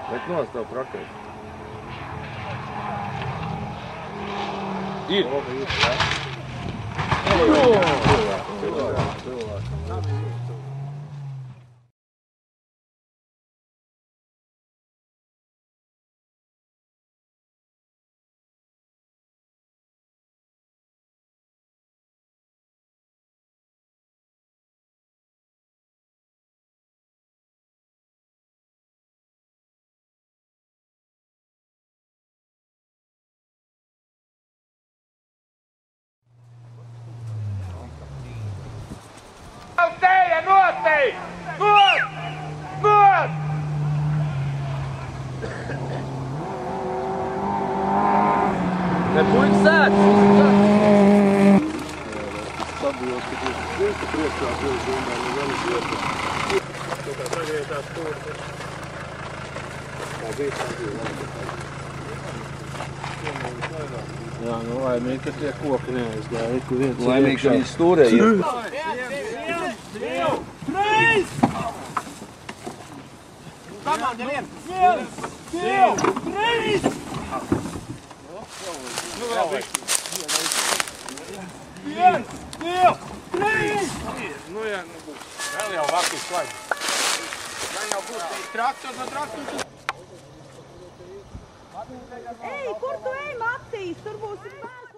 Bet nost tev praktiski. Ir! Teija, notei! Not! Not! Ne puikas sēdz! Sabijos, ka tieši priekšā priekšā domāju, nu vēl vieta. Tu kā sagriezās tur. Tā bija. Jā, nu laimīgi, ka tie koki neaizgāja, ka viens ir Laimīgi, ka viņi stūrēja. Trīs! Komanda, viens! Trīs! Nu vēl višķi. Viens, trīs! Nu jā, nu būs. Vēl jau vakīs labi. Gan jau būs traktors no traktors. Ej, kur tu ej, Matīs? Tur būs bērns.